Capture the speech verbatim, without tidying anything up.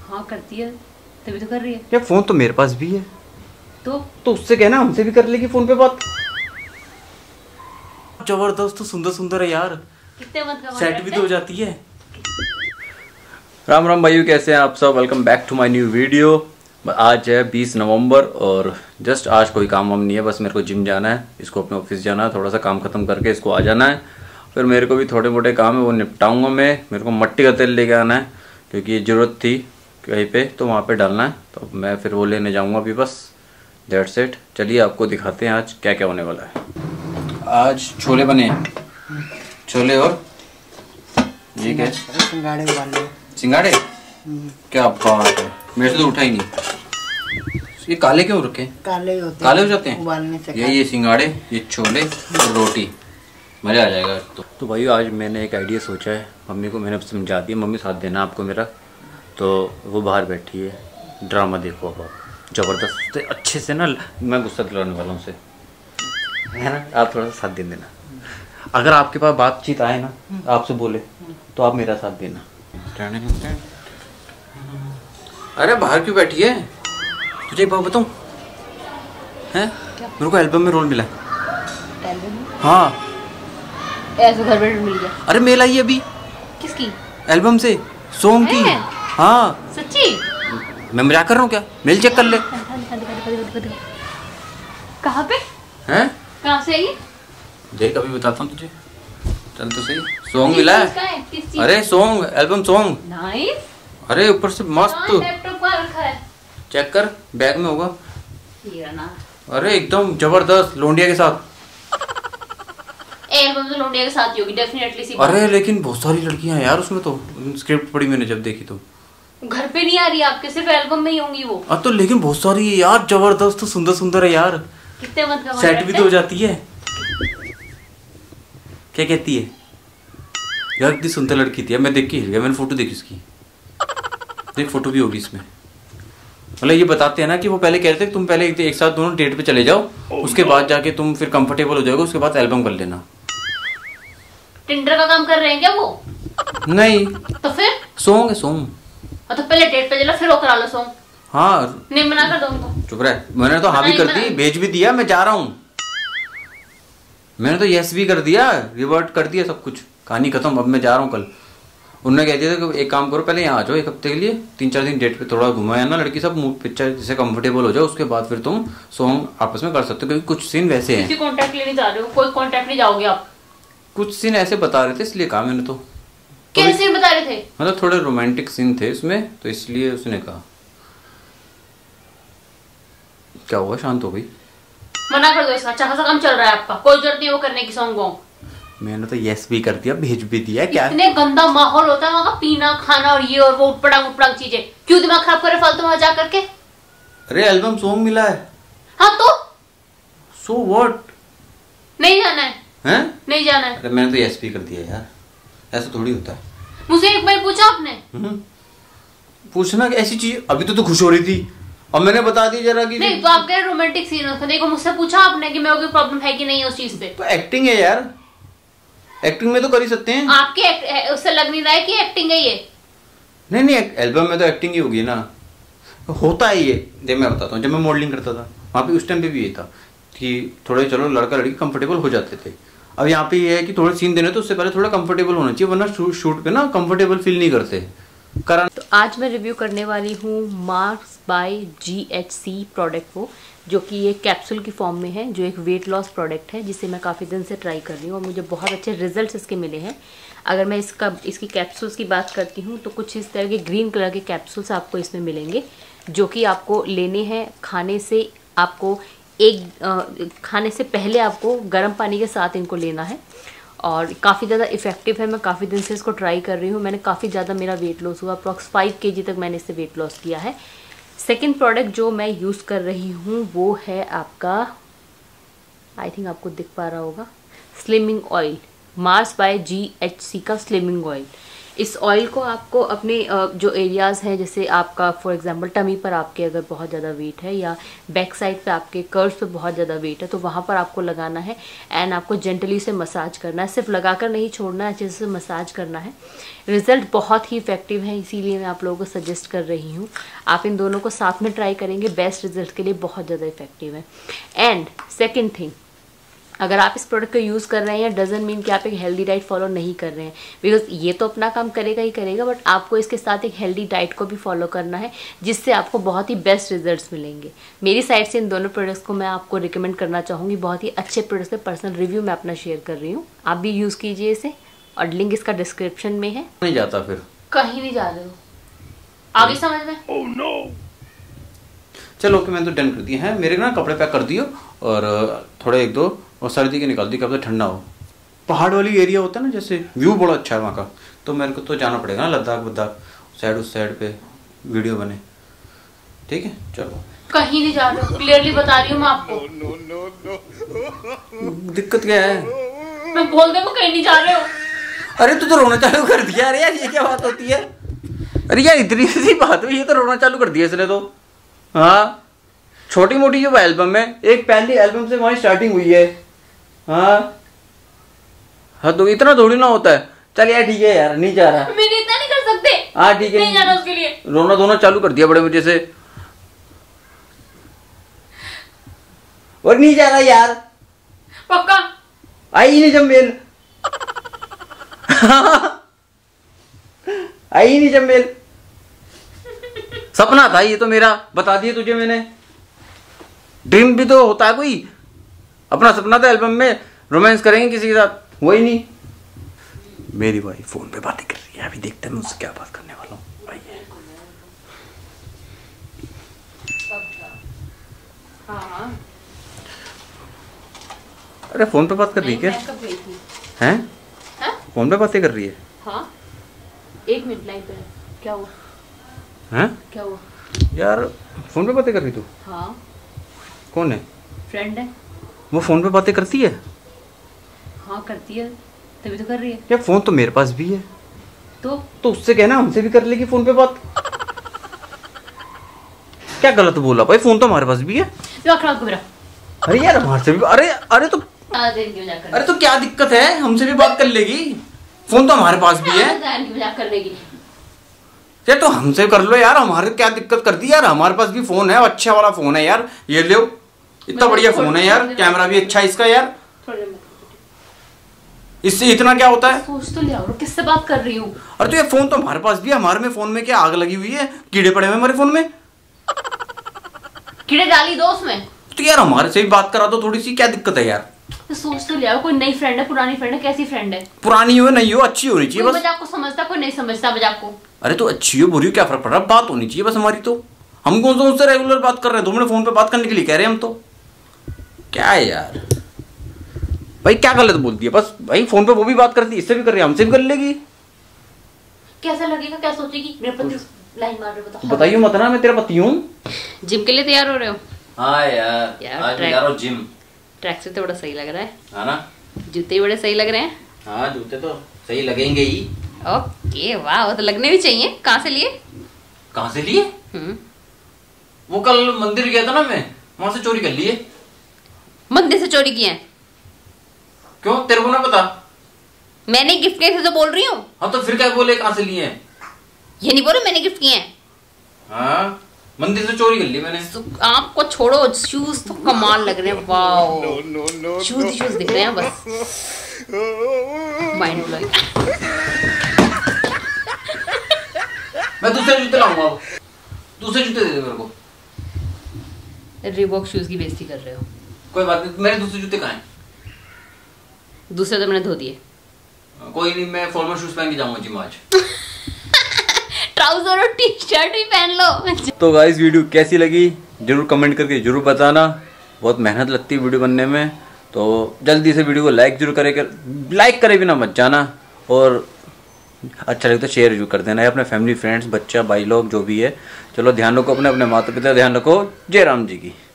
हाँ करती है, तभी तो कर रही है। यार फोन तो मेरे पास भी है, तो तो उससे कहना हमसे भी कर लेगी फोन पे बात। जबरदस्त, सुंदर सुंदर है यार, कितने मत का सेट भी तो हो जाती है। राम राम भाइयों, कैसे हैं आप सब? Welcome back to my new video. आज है बीस नवंबर और जस्ट आज कोई काम वाम नहीं है, बस मेरे को जिम जाना है, इसको अपने ऑफिस जाना है, थोड़ा सा काम खत्म करके इसको आ जाना है। फिर मेरे को भी थोड़े मोटे काम है वो निपटाऊंगा मैं। मेरे को मट्टी का तेल लेके आना है क्योंकि ये ज़रूरत थी कहीं पे, तो वहाँ पे डालना है, तो मैं फिर वो लेने जाऊँगा अभी। बस दैट्स इट। चलिए आपको दिखाते हैं आज क्या क्या होने वाला है। आज छोले बने हैं, छोले और ये क्या सिंगाड़े उबालने। सिंगाड़े? क्या बात है, मेरे से तो उठा ही नहीं। ये काले क्यों रखे? काले होते काले हो जाते हैं उबालने से। ये ये सिंगाड़े, ये छोले और रोटी, मज़ा आ जाएगा। तो तो भाई आज मैंने एक आइडिया सोचा है, मम्मी को मैंने समझा दिया, मम्मी साथ देना आपको मेरा। तो वो बाहर बैठी है, ड्रामा देखो अब आप ज़बरदस्त अच्छे से ना। मैं गुस्सा दिलाने वाला हूँ उसे, है ना? आप थोड़ा सा साथ दे देना। अगर आपके पास बातचीत आए ना, आपसे बोले, तो आप मेरा साथ देना। अरे बाहर क्यों बैठी है? तुझे एक बात बताऊं, हैं? मेरे को एल्बम में रोल मिला है। एल्बम में? हाँ। ऐसे घर बैठे मिल गया? अरे मेल आई अभी। किसकी? एल्बम से, सॉन्ग की। हाँ सच्ची? मैं मजाक कर रहा हूँ क्या? मेल चेक कर ले। कहाँ पे? हैं? कहाँ से आई? देख अभी बताता हूँ तुझे, चल तो सही। सॉन्ग मिला है। अरे सॉन्ग, एल्बम सॉन्ग। नाइस। अरे ऊपर से मस्त। लैपटॉप कहाँ रखा है? चेक कर, बैग में होगा। ये ना। अरे एकदम जबरदस्त, लोंडिया के साथ। एल्बम तो लोंडिया के साथ ही होगी डेफिनेटली सी बात। अरे लेकिन बहुत सारी लड़कियां हैं यार उसमें, तो स्क्रिप्ट पढ़ी मैंने जब देखी तो। घर पे नहीं आ रही आपके, सिर्फ एल्बम में ही होंगी वो। अब तो लेकिन बहुत सारी है यार, जबरदस्त, सुंदर सुंदर है यार। कितने मत का सेट भी तो हो जाती है। क्या कहती है यार? इतनी सुंदर लड़की थी, मैं देख के हिल गया। मैंने फोटो देखी उसकी, देख फोटो भी होगी इसमें। मतलब ये बताते हैं ना कि वो पहले कह रहे थे तुम पहले एक, एक साथ दोनों डेट पे चले जाओ, उसके बाद जाके तुम फिर कंफर्टेबल हो जाओगे, उसके बाद एल्बम कर लेना। टिंडर का काम कर रहे हैं क्या वो? नहीं तो फिर सॉन्ग है, सॉन्ग। तो पहले डेट पे चलो, फिर वो करा लो सॉन्ग। हाँ नहीं मना कर दो उनको। चुप रहे, मैंने तो हाँ भी कर दी, भेज भी दिया, मैं जा रहा हूँ। मैंने तो यस भी कर दिया, रिवर्ट कर दिया सब कुछ, कहानी खत्म। अब मैं जा रहा हूँ कल। उन्होंने कह दिया था कि एक काम करो, पहले यहाँ आ जाओ एक हफ्ते के लिए, तीन चार दिन डेट पे थोड़ा घुमाया ना लड़की सब, मूड पिक्चर जिससे कंफर्टेबल हो जाओ, उसके बाद फिर तुम सॉन्ग आपस में कर सकते हो, क्योंकि कुछ सीन वैसे हैं। किसी कांटेक्ट लेने जा रहे हो? कोई कांटेक्ट नहीं जाओगे आप? कुछ सीन ऐसे बता रहे थे इसलिए कहा मैंने। तो कैसे सीन बता रहे थे? मतलब थोड़े रोमांटिक सीन थे उसमें, तो इसलिए उसने कहा। क्या हुआ, शांत हो गई? मना कर दो, इसका अच्छा खासा काम चल रहा है आपका, कोई जरूरत नहीं वो करने की सॉन्ग वॉन्ग। मैंने तो यस भी कर दिया, भेज भी दिया। क्या इतने गंदा माहौल होता है वहाँ का, पीना खाना और ये और वो उटपटांग उटपटांग चीजें, क्यों दिमाग खराब करे फालतू वहाँ जा करके? अरे एल्बम सॉन्ग मिला है। हाँ तो सो व्हाट? नहीं जाना है? हैं? नहीं जाना है? अरे मैंने तो यस भी कर दिया यार, ऐसा थोड़ी होता है। मुझसे एक बार पूछा आपने? पूछना कि ऐसी चीज, अभी तो तू खुश हो रही थी और मैंने बता दी जरा कि नहीं, तो आप कह रहे रोमांटिक सीन उसका, देखो मुझसे पूछा आपने कि मेरे को प्रॉब्लम है कि नहीं उस चीज पे? तो एक्टिंग है यार, एक्टिंग में तो कर ही सकते हैं। आपके एक्ट, उससे लग नहीं रहा है कि एक्टिंग है ये? नहीं नहीं, एल्बम में तो एक्टिंग ही होगी ना, होता है ये। देख मैं बताता हूँ, जब मैं मॉडलिंग करता था वहाँ पे उस टाइम पे भी ये था कि थोड़े चलो लड़का लड़की कंफर्टेबल हो जाते थे। अब यहाँ पे ये है कि थोड़े सीन देने तो उससे पहले थोड़ा कंफर्टेबल होना चाहिए, वरना शूट पे ना कंफर्टेबल फील नहीं करते। कारण तो आज मैं रिव्यू करने वाली हूँ Mars by G H C product को, जो कि ये कैप्सूल की फॉर्म में है, जो एक वेट लॉस प्रोडक्ट है जिसे मैं काफ़ी दिन से ट्राई कर रही हूँ और मुझे बहुत अच्छे रिजल्ट्स इसके मिले हैं। अगर मैं इसका इसकी कैप्सूल्स की बात करती हूँ तो कुछ इस तरह के ग्रीन कलर के कैप्सूल्स आपको इसमें मिलेंगे, जो कि आपको लेने हैं खाने से आपको एक आ, खाने से पहले आपको गर्म पानी के साथ इनको लेना है और काफ़ी ज़्यादा इफेक्टिव है। मैं काफ़ी दिन से इसको ट्राई कर रही हूँ, मैंने काफ़ी ज़्यादा मेरा वेट लॉस हुआ, अप्रॉक्स फाइव के जी तक मैंने इससे वेट लॉस किया है। सेकेंड प्रोडक्ट जो मैं यूज़ कर रही हूँ वो है आपका, आई थिंक आपको दिख पा रहा होगा, slimming oil, Mars by G H C का स्लिमिंग ऑयल। इस ऑयल को आपको अपने जो एरियाज़ हैं, जैसे आपका फॉर एग्जांपल टमी पर आपके अगर बहुत ज़्यादा वेट है या बैक साइड पे आपके कर्व्स पे बहुत ज़्यादा वेट है, तो वहाँ पर आपको लगाना है एंड आपको जेंटली से मसाज करना है। सिर्फ लगाकर नहीं छोड़ना है, अच्छे से मसाज करना है। रिजल्ट बहुत ही इफेक्टिव है, इसीलिए मैं आप लोगों को सजेस्ट कर रही हूँ। आप इन दोनों को साथ में ट्राई करेंगे, बेस्ट रिजल्ट के लिए बहुत ज़्यादा इफेक्टिव है। एंड सेकेंड थिंग, अगर आप इस प्रोडक्ट को यूज़ कर रहे हैं डजंट मीन कि आप एक हेल्दी डाइट फॉलो नहीं कर रहे हैं, बिकॉज ये तो अपना काम करेगा ही करेगा, बट आपको इसके साथ एक हेल्दी डाइट को भी फॉलो करना है, जिससे आपको बहुत ही बेस्ट रिजल्ट्स मिलेंगे। मेरी साइड से इन दोनों प्रोडक्ट्स को मैं आपको रिकमेंड करना चाहूँगी। बहुत ही अच्छे प्रोडक्ट्स है, पर्सनल रिव्यू मैं अपना शेयर कर रही हूँ, आप भी यूज़ कीजिए इसे और लिंक इसका डिस्क्रिप्शन में है। नहीं जाता फिर कहीं नहीं जा रहे हो, आगे समझ में। oh, no. चलो ओके, मैंने तो डन कर दिया है। मेरे ना कपड़े पैक कर दियो और थोड़े एक दो और सर्दी के निकाल दी, कब तक ठंडा हो। पहाड़ वाली एरिया होता है ना, जैसे व्यू बड़ा अच्छा है वहाँ का, तो मेरे को तो जाना पड़ेगा ना लद्दाख वद्दाख साइड, उस साइड पे वीडियो बने। ठीक है चलो। कहीं नहीं जा रहे हो, क्लियरली बता रही हूँ मैं आपको। no, no, no. दिक्कत क्या है? मैं बोल दे वो कहीं नहीं जा रहे हो। अरे तू तो रोना चालू कर दिया। अरे यार ये क्या बात होती है? अरे यार इतनी सी बात हुई, ये तो रोना चालू कर दिया इसने तो। हाँ, छोटी मोटी जो एल्बम है, एक पहली एल्बम से हमारी स्टार्टिंग हुई है। हाँ हाँ, तो इतना थोड़ी ना होता है। चल यार ठीक है यार, नहीं जा रहा। मैंने इतना नहीं कर सकते। हाँ ठीक है, नहीं जाना उसके लिए। रोना धोना चालू कर दिया बड़े मजे से, और नहीं जा रहा यार पक्का। आई नहीं जम्मेल आई नहीं जम्मेल, सपना था ये तो मेरा, बता दिया तुझे मैंने। ड्रीम भी तो होता है कोई, अपना सपना था एल्बम में रोमांस करेंगे किसी के साथ, वही नहीं। मेरी भाई फोन पे बातें कर रही है, अभी देखते हैं मैं उससे क्या बात करने वाला हूँ। हाँ। अरे फोन पे बात कर रही है क्या? हैं? हाँ? फोन पे बातें कर रही है? हाँ? एक मिनट लाइन पे, क्या हुआ? हैं? क्या हुआ? यार फोन पे बातें कर रही तू? हाँ। कौन है? फ्रेंड है। वो फोन पे बातें करती है? हाँ करती है, तभी तो कर रही है। यार फोन तो मेरे पास भी है। तो तो उससे कहना हमसे भी कर लेगी फोन पे बात। क्या गलत बोला भाई, फोन तो हमारे पास भी है। अरे यार हमारे से भी, अरे अरे तो अरे तो क्या दिक्कत है, हमसे भी बात कर लेगी, फोन तो हमारे पास भी है। कर लेगी यार तो हमसे कर लो यार, हमारे क्या दिक्कत कर दी यार, हमारे पास भी फोन है, अच्छा वाला फोन है यार, ये लो, इतना बढ़िया फोन है यार, कैमरा भी अच्छा है इसका यार, इससे इतना क्या होता है? सोच तो लिया, किससे बात कर रही हूँ? अरे तो ये फोन तो हमारे पास भी है, हमारे में फोन में क्या आग लगी हुई है, कीड़े पड़े हुए हमारे फोन में। कीड़े डाली दो उसमें। तो यार हमारे से भी बात करा दो थोड़ी सी, क्या दिक्कत है यार? तो सोच तो लिया, कोई नई फ्रेंड है, पुरानी फ्रेंड है, कैसी फ्रेंड है? पुरानी हो नहीं हो, अच्छी होनी चाहिए बस। मजाक को समझता, कोई नहीं समझता मजाक को। अरे तो अच्छी हो बुरी हो क्या फर्क पड़ रहा है, बात होनी चाहिए बस हमारी। तो हम कौन सा उससे रेगुलर बात कर रहे हैं, दो मिनट फोन पे बात करने के लिए कह रहे हैं हम तो। क्या है यार भाई, क्या गलत बोलती है बस भाई, फोन पे वो भी बात करती है, इससे भी कर रही है, हमसे भी कर लेगी। कैसा लगेगा, क्या सोचेगी? मेरे पति लाइन मार रहे, बताओ। बताइए मत ना, मैं तेरा पति हूँ। जिम के लिए तैयार हो रहे हो? हाँ यार, यार आज मैं जा रहा हूँ जिम। ट्रैक से तो बड़ा सही लग रहा है। हाँ ना? जूते बड़े सही लग रहे हैं। हाँ जूते तो सही लगेंगे ही। ओके वाह, वो तो लगने भी चाहिए। कहाँ से लिए? कहाँ से लिए? हम्म, वो कल मंदिर गया था ना मैं, वहां से चोरी कर लिए। मंदिर से चोरी किए हैं? क्यों, तेरे को ना पता? मैंने गिफ्ट किए थे तो बोल रही हूँ। हाँ तो फिर क्या बोले, कहाँ से लिए हैं? ये नहीं बोलो मैंने गिफ्ट किए हैं। हाँ मंदिर से चोरी कर ली मैंने। आपको छोड़ो, शूज तो कमाल लग रहे हैं। वाओ, शूज ही शूज दिख रहे हैं बस, माइंड ब्लोइंग। मैं दूसरे जूते लाऊंगा, अब दूसरे जूते दे दे मेरे को। रिबॉक शूज की बेइज्जती कर रहे हो। कोई बात नहीं, मेरे दूसरे जूते कहाँ हैं? दूसरे तो मैंने धो दिए। कोई नहीं, मैं फॉर्मल शूज पहन के जाऊंगा जिम आज। ट्राउजर और टी शर्ट भी पहन लो। तो गाइस वीडियो कैसी लगी जरूर कमेंट करके जरूर बताना, बहुत मेहनत लगती है वीडियो बनने में, तो जल्दी से वीडियो को लाइक जरूर करे कर, लाइक करे बिना मत जाना, और अच्छा लगे तो शेयर जरूर कर देना है अपने फैमिली फ्रेंड्स बच्चा भाई लोग जो भी है। चलो ध्यान रखो अपने अपने माता पिता, ध्यान रखो। जय राम जी की।